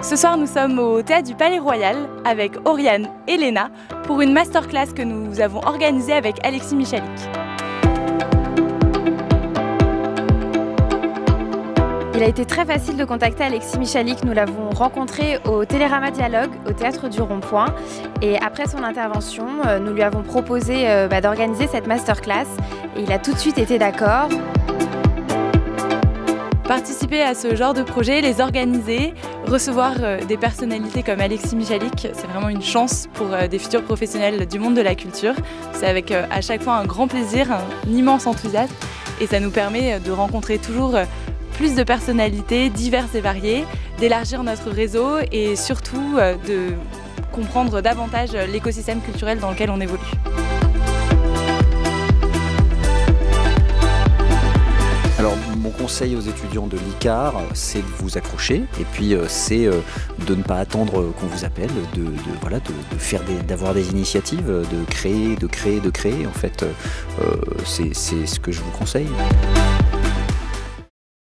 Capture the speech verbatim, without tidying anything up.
ce soir, nous sommes au Théâtre du Palais Royal avec Oriane et Léna pour une masterclass que nous avons organisée avec Alexis Michalik. Il a été très facile de contacter Alexis Michalik. Nous l'avons rencontré au Télérama Dialogue, au Théâtre du Rond-Point. Et après son intervention, nous lui avons proposé bah, d'organiser cette masterclass. Et il a tout de suite été d'accord. Participer à ce genre de projet, les organiser, recevoir des personnalités comme Alexis Michalik, c'est vraiment une chance pour des futurs professionnels du monde de la culture. C'est avec à chaque fois un grand plaisir, un immense enthousiasme et ça nous permet de rencontrer toujours plus de personnalités diverses et variées, d'élargir notre réseau et surtout de comprendre davantage l'écosystème culturel dans lequel on évolue. Alors mon conseil aux étudiants de l'I C A R, c'est de vous accrocher et puis euh, c'est euh, de ne pas attendre qu'on vous appelle, de, de, voilà, de, de faire des, d'avoir des initiatives, de créer, de créer, de créer. En fait, euh, c'est, c'est ce que je vous conseille.